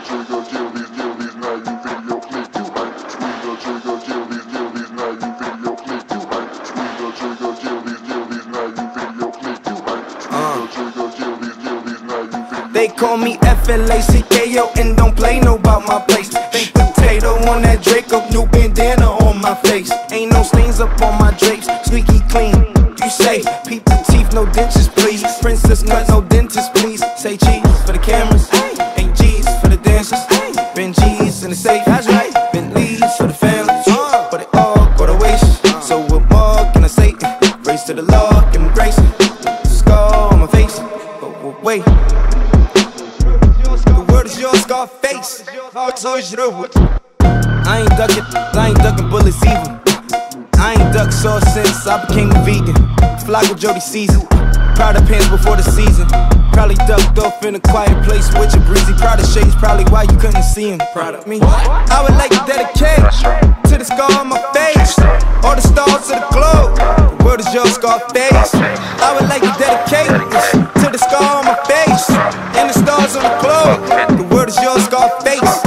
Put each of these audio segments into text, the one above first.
They call me Flacko and don't play no bout my place. Baked potato on that Draco, new bandana on my face. Ain't no stains up on my drapes, squeaky clean. You say, peep the teeth, no dentures please. Princess cut, no dentist please. Say cheese for the cameras, ain't G's for the dancers. Benjis in the safe, that's right. Bentleys for the families, but it all go to waste. So what more can I say? Race to the law, give me grace. Scar on my face, but wait. Your Scarface, I ain't ducking bullets either. I ain't ducked sauce since I became a vegan. Flacko Jodye season, Prada pants before the season. Probably ducked off in a quiet place with your breezy Prada shades, probably why you couldn't see him. Proud of me. I would like to dedicate to the scar on my face, all the stars of the globe. The world is your Scarface. I would like to dedicate to the scar on my face and the stars on the globe. The world is your Scarface.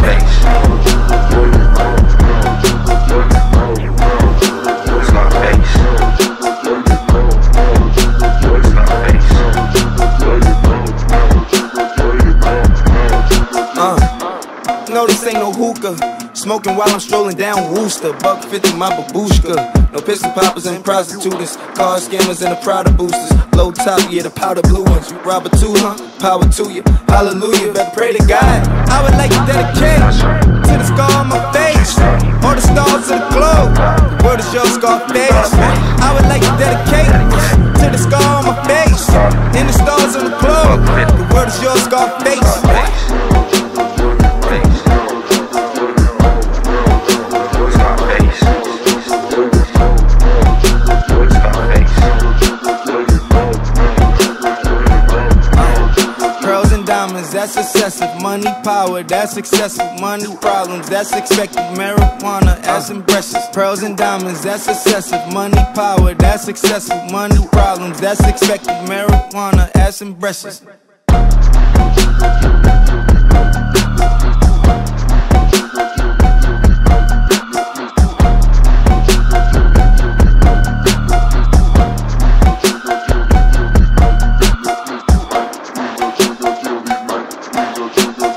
No, this ain't no hookah. Smoking while I'm strolling down Worcester. $1.50 my Babushka. No pistol poppers and prostitutes. Car scammers and the Prada boosters. Low top, yeah, the powder blue ones. You rob a two, huh? Power to you. Hallelujah, better pray to God. I would like to dedicate to the scar on my face, all the stars of the globe. The world is your Scarface. I would like to dedicate to the scar on my face and the stars on the globe. The world is your Scarface. That's excessive. Money, power, that's excessive. Money, problems, that's expected. Marijuana, ass and breasts. Pearls and diamonds, that's excessive. Money, power, that's excessive. Money, problems, that's expected. Marijuana, ass and breasts. Jodye.